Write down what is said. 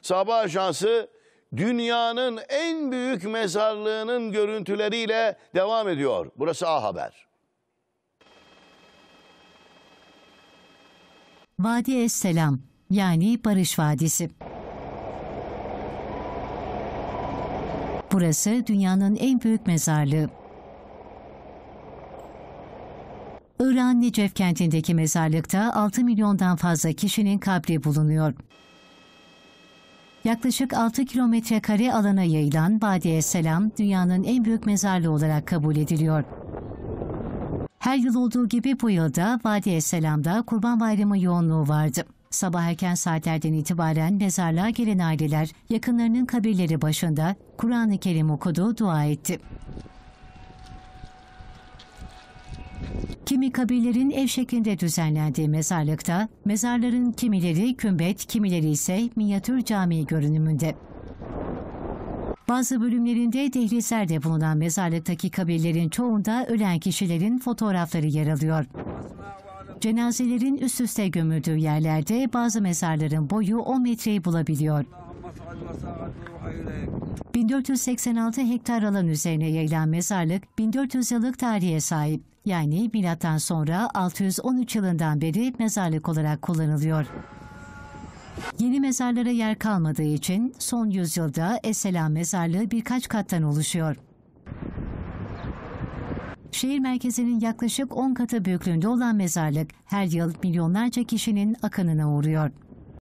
Sabah Ajansı dünyanın en büyük mezarlığının görüntüleriyle devam ediyor. Burası A Haber. Vadi Es Selam, yani Barış Vadisi. Burası dünyanın en büyük mezarlığı. İran Necef kentindeki mezarlıkta 6 milyondan fazla kişinin kabri bulunuyor. Yaklaşık 6 kilometre kare alana yayılan Vadi Es Selam, dünyanın en büyük mezarlığı olarak kabul ediliyor. Her yıl olduğu gibi bu yılda Vadi Es Selam'da Kurban Bayramı yoğunluğu vardı. Sabah erken saatlerden itibaren mezarlığa gelen aileler yakınlarının kabirleri başında Kur'an-ı Kerim okudu, dua etti. Kimi kabirlerin ev şeklinde düzenlendiği mezarlıkta, mezarların kimileri kümbet, kimileri ise minyatür cami görünümünde. Bazı bölümlerinde dehlizlerde bulunan mezarlıktaki kabirlerin çoğunda ölen kişilerin fotoğrafları yer alıyor. Cenazelerin üst üste gömüldüğü yerlerde bazı mezarların boyu 10 metreyi bulabiliyor. 1486 hektar alan üzerine yayılan mezarlık 1400 yıllık tarihe sahip. Yani milattan sonra 613 yılından beri mezarlık olarak kullanılıyor. Yeni mezarlara yer kalmadığı için son yüzyılda Es Selam mezarlığı birkaç kattan oluşuyor. Şehir merkezinin yaklaşık 10 katı büyüklüğünde olan mezarlık her yıl milyonlarca kişinin akınına uğruyor.